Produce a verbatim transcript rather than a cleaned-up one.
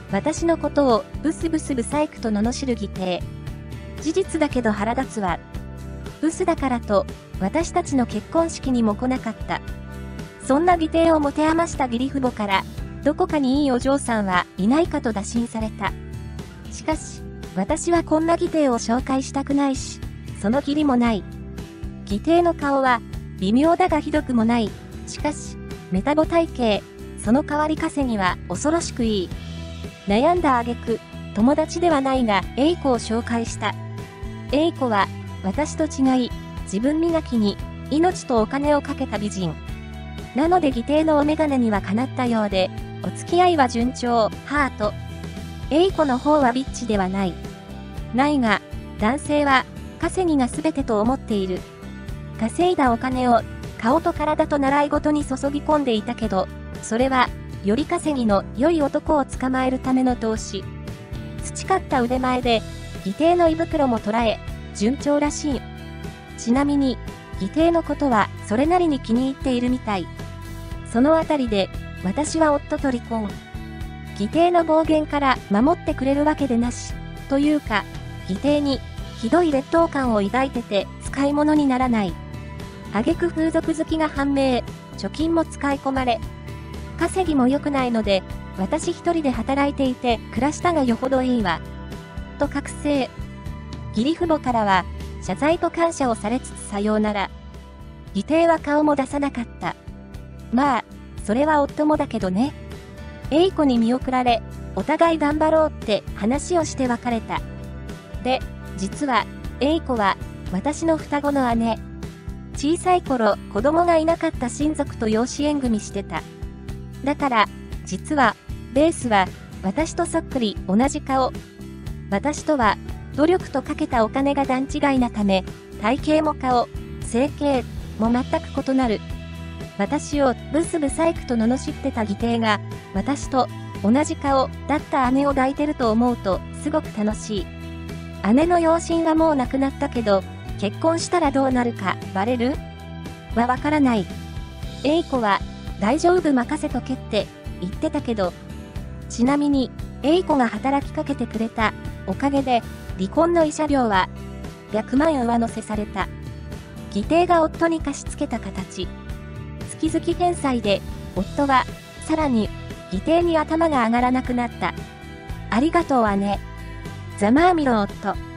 私のことをブスブスブサイクと罵る義弟。事実だけど腹立つわ。ブスだからと、私たちの結婚式にも来なかった。そんな義弟を持て余した義理父母から、どこかにいいお嬢さんはいないかと打診された。しかし、私はこんな義弟を紹介したくないし、その義理もない。義弟の顔は、微妙だがひどくもない。しかし、メタボ体型、その代わり稼ぎは恐ろしくいい。悩んだ挙句、友達ではないが、エイコを紹介した。エイコは、私と違い、自分磨きに、命とお金をかけた美人。なので義弟のお眼鏡にはかなったようで、お付き合いは順調、ハート。エイコの方はビッチではない。ないが、男性は、稼ぎが全てと思っている。稼いだお金を、顔と体と習い事に注ぎ込んでいたけど、それは、より稼ぎの良い男を捕まえるための投資。培った腕前で、義弟の胃袋も捉え、順調らしい。ちなみに、義弟のことはそれなりに気に入っているみたい。そのあたりで、私は夫と離婚。義弟の暴言から守ってくれるわけでなし。というか、義弟に、ひどい劣等感を抱いてて使い物にならない。挙句風俗好きが判明、貯金も使い込まれ。稼ぎも良くないので、私一人で働いていて暮らしたがよほどいいわ。と覚醒。義理父母からは、謝罪と感謝をされつつさようなら。義弟は顔も出さなかった。まあ、それは夫もだけどね。エイコに見送られ、お互い頑張ろうって話をして別れた。で、実は、エイコは、私の双子の姉。小さい頃、子供がいなかった親族と養子縁組してた。だから、実は、ベースは、私とそっくり同じ顔。私とは、努力とかけたお金が段違いなため、体型も顔、整形も全く異なる。私をブスブサイクと罵ってた義弟が、私と同じ顔だった姉を抱いてると思うと、すごく楽しい。姉の養親はもう亡くなったけど、結婚したらどうなるかバレる？はわからない。エイコは、大丈夫任せとけって言ってたけど、ちなみに、エイコが働きかけてくれたおかげで、離婚の慰謝料は、ひゃくまん上乗せされた。義弟が夫に貸し付けた形。月々返済で、夫は、さらに、義弟に頭が上がらなくなった。ありがとう姉。ざまあみろ夫。